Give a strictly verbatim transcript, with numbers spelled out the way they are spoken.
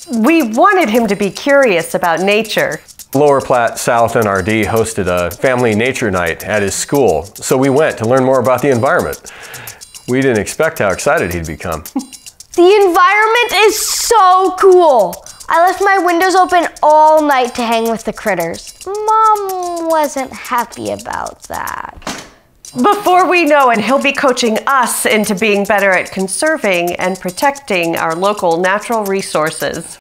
We wanted him to be curious about nature. Lower Platte South N R D hosted a family nature night at his school, so we went to learn more about the environment. We didn't expect how excited he'd become. The environment is so cool. I left my windows open all night to hang with the critters. Mom wasn't happy about that. Before we know it, he'll be coaching us into being better at conserving and protecting our local natural resources.